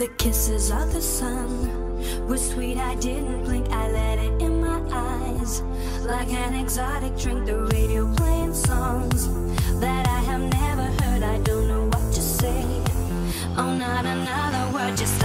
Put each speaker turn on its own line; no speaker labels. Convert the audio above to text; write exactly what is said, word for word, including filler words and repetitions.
The kisses of the sun were sweet, I didn't blink, I let it in my eyes. Like an exotic drink, the radio playing songs that I have never heard. I don't know what to say. Oh, not another word, just